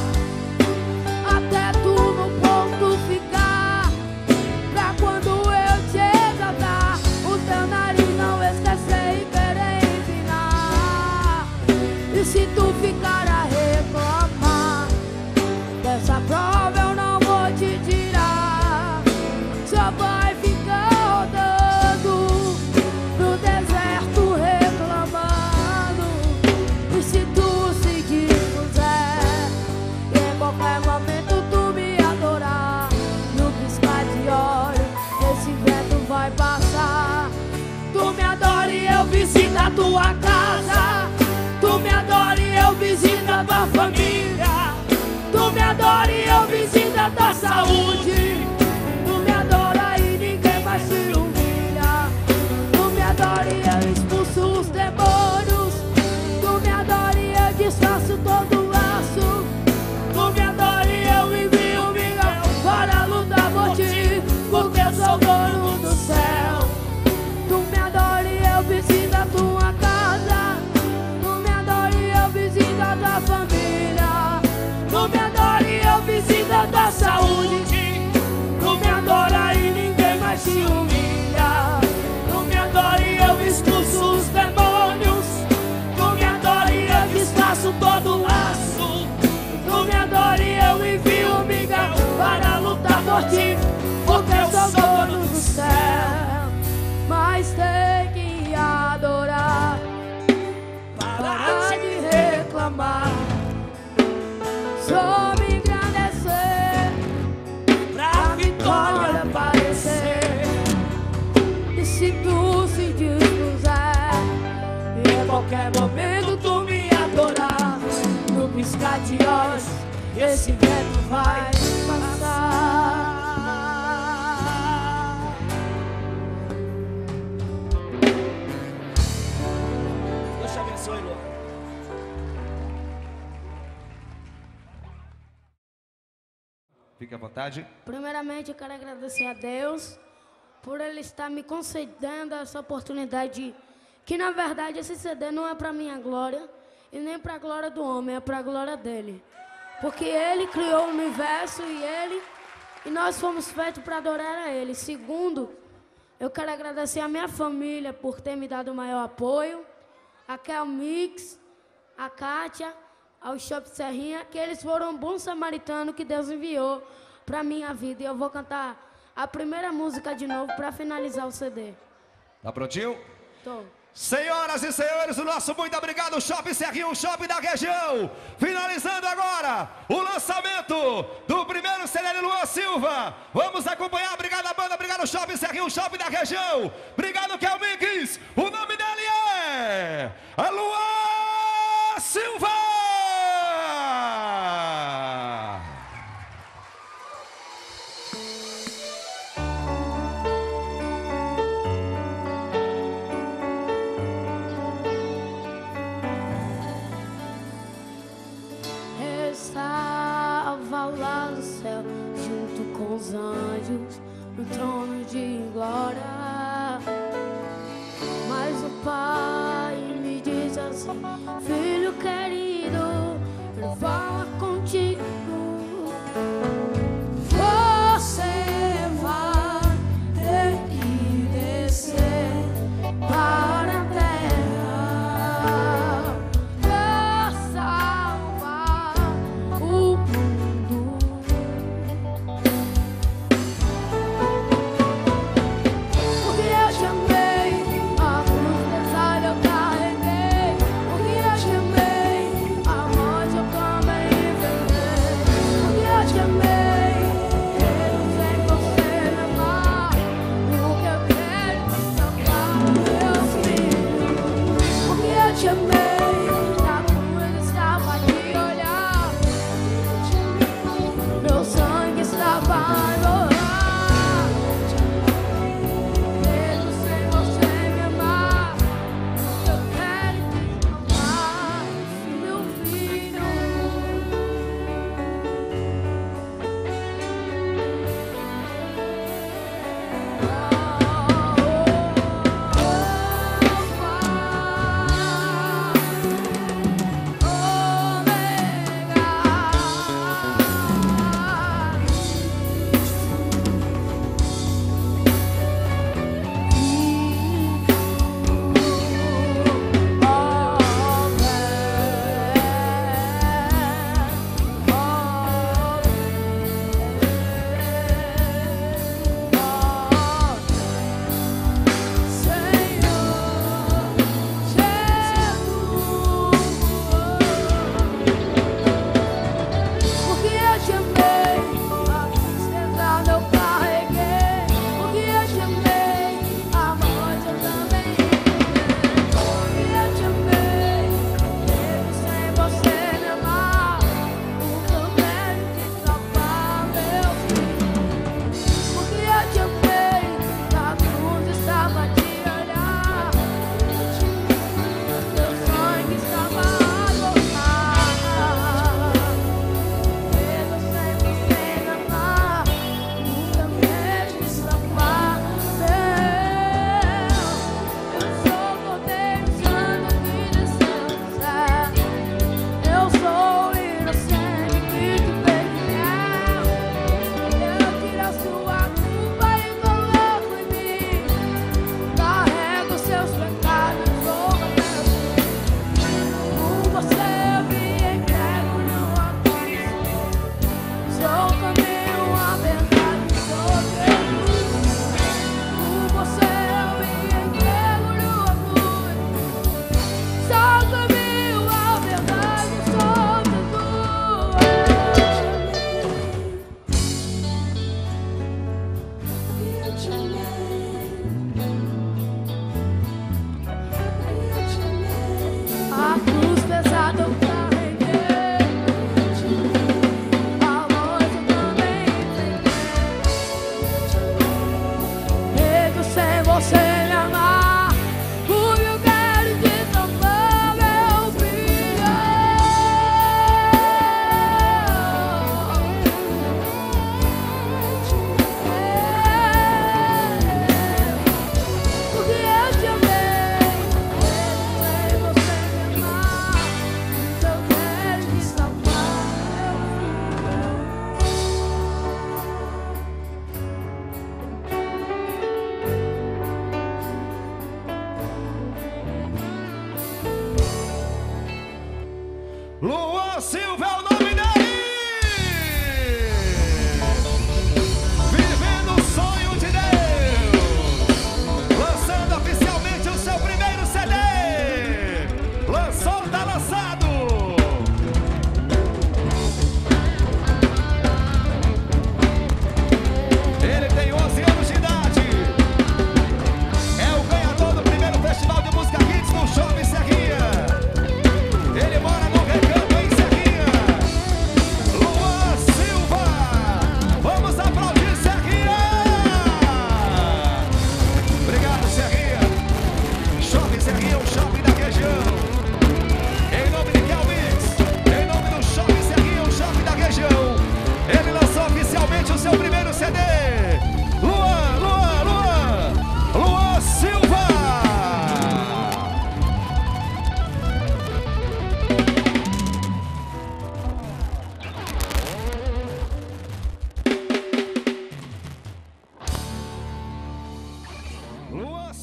até tu no ponto ficar, pra quando eu te exaltar o teu nariz não esquecer e querer empinar. E se tu ficar a reclamar, dessa prova eu não vou te tirar. Só vai ficar rodando no deserto reclamando. E se tu se dispuser, e em qualquer momento tu me adorar, no piscar de olhos esse vento vai passar. Tu me adora e eu visito a tua casa, tu me adora e eu visito a tua família, tu me adora e eu visito a tua saúde, tu me adora e ninguém mais te humilha, tu me adora e eu expulso os demônios, tu me adora e eu desfaço todo o laço, tu me adora e eu envio Miguel para lutar por ti, porque eu sou o dono do céu. Tu me adora e eu visito a tua casa, tu me adora e eu visito a tua família, tu me adora e eu visito a tua saúde, tu me adora e ninguém mais te humilha, tu me adora e eu expulso os demônios, tu me adora e eu desfaço todo o laço, tu me adora e eu envio Miguel para lutar por ti, porque eu sou dono do céu. Mas tem que adorar, parar de reclamar. só me engrandecer, pra vitória aparecer. e se tu se dispuser, E a qualquer momento tu me adorar, no piscar de olhos esse vento vai passar. Deus te abençoe, Luan. Fique à vontade. Primeiramente, eu quero agradecer a Deus por Ele estar me concedendo essa oportunidade, que na verdade esse C D não é para minha glória e nem para a glória do homem, é para a glória dele. Porque Ele criou o universo e Ele e nós fomos feitos para adorar a Ele. Segundo, eu quero agradecer a minha família por ter me dado o maior apoio, a Kel Mix, a Kátia, ao Shop Serrinha, que eles foram um bom samaritano que Deus enviou para minha vida. E eu vou cantar a primeira música de novo para finalizar o C D. Tá prontinho? Tô. Senhoras e senhores, o nosso muito obrigado, Shopping Serrinha, um shopping da região. Finalizando agora o lançamento do primeiro C D de Luan Silva. Vamos acompanhar. Obrigado a banda, obrigado Shopping Serrinha, um shopping da região. Obrigado, Kel Mix. O nome dele é Luan Silva. Estava lá no céu, junto com os anjos, no trono de glória. Mas o Pai me diz assim: filho querido, ele fala contigo. Você vai ter que descer para a terra pra salvar o mundo.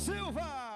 Silva.